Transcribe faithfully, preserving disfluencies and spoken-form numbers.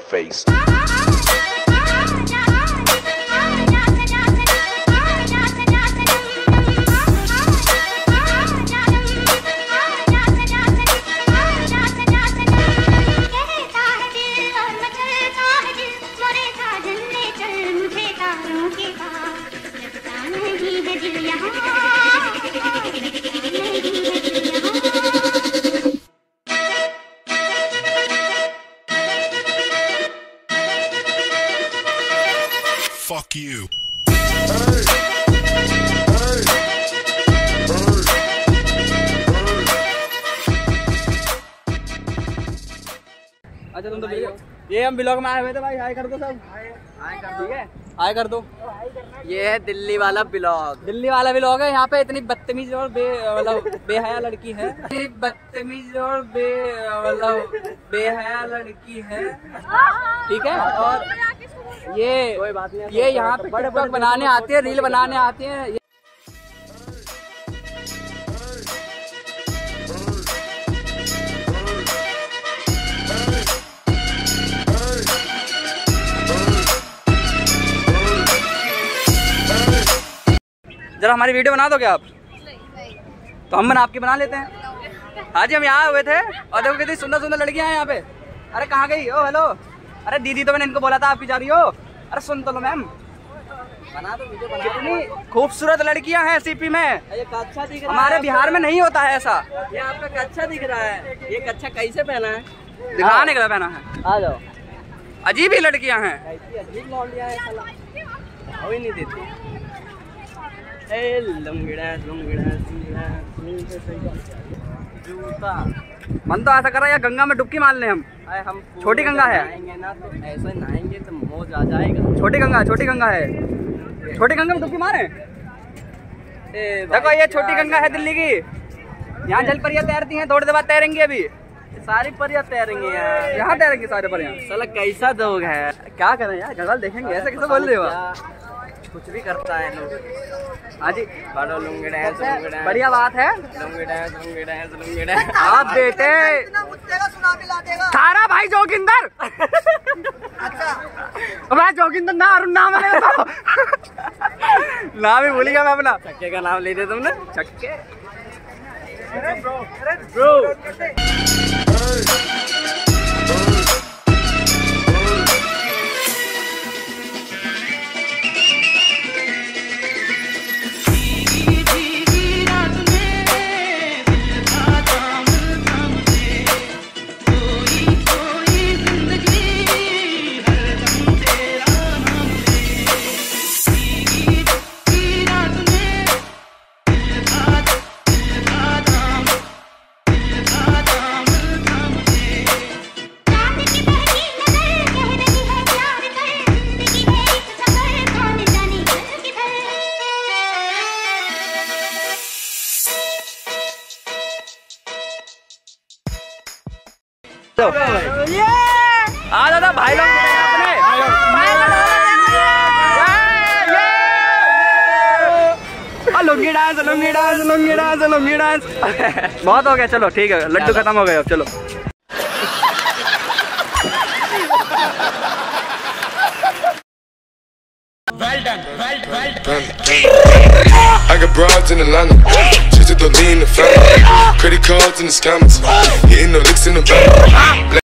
face. Fuck you. अच्छा तुम तो ये हम ब्लॉग में आए हुए थे भाई, हाय कर दो सब, हाय कर दो, ठीक है हाय कर दो। ये है दिल्ली वाला ब्लॉग, दिल्ली वाला ब्लॉग है। यहाँ पे इतनी बदतमीज और बे मतलब बेहया लड़की है, बदतमीज और बे मतलब बेहया लड़की है, ठीक है। और ये कोई बात नहीं, ये यहाँ पे टिकटॉक बनाने आती है, रील बनाने आती है। जरा हमारी वीडियो बना दोगे आप? तो हम बना आपकी बना लेते हैं। हाँ जी, हम यहाँ हुए थे और देखो कितनी सुंदर सुंदर लड़कियां हैं यहाँ पे। अरे कहाँ गई? ओ हेलो, अरे दीदी तो मैंने इनको बोला था आपकी जा रही हो। अरे सुन तो लो मैम, बना दो वीडियो, बना। कितनी खूबसूरत लड़कियां हैं सीपी में। ये कच्छा दिख रहा है, हमारे बिहार में नहीं होता है ऐसा। ये आपका कच्छा दिख रहा है, ये कच्छा कैसे पहना है? दिखाने के लिए पहना है। आ जाओ, अजीब ही लड़कियां हैं। अजीब लौंडियां हैं साला, हो ही नहीं देती। ए लंगड़ा लंगड़ा जूता, मन तो ऐसा कर रहा है या गंगा में डुबकी मार ले हम। हम छोटी गंगा है ना, तो ऐसे नहाएंगे तो मौज आ जाएगा। छोटी गंगा, छोटी गंगा है, छोटी गंगा में डुबकी मारे। देखो ये छोटी गंगा है दिल्ली की, यहाँ जल परियां तैरती हैं, थोड़ी देर बाद तैरेंगी। अभी सारी परियां तैरेंगे यार, यहाँ तैरेंगे सारे परियां। साला कैसा दोग है, क्या करें यार, गजल देखेंगे, ऐसे कैसे बोल रहे हो? कुछ भी करता है लोग। हाँ जी, बड़ो लुंगी डांस, लुंगी डांस, बढ़िया बात है। Lungi dance, lungi dance, lungi dance. आप बेटे थारा भाई जोगिंदर। अच्छा मैं जोगिंदर ना, अरुण नाम है तो नाम ही भूल गया मैं अपना। छक्के का नाम ले दिया तुमने, छक्के ब्रो। आ दादा भाई लोग अपने lungi dance, lungi dance, lungi dance, lungi dance. बहुत हो गया, चलो ठीक है, लड्डू खत्म हो गए अब, चलो। Well done, well, well done. I got broads in Atlanta, just to lean the family. Credit cards in the scammers, hitting the licks in the bank.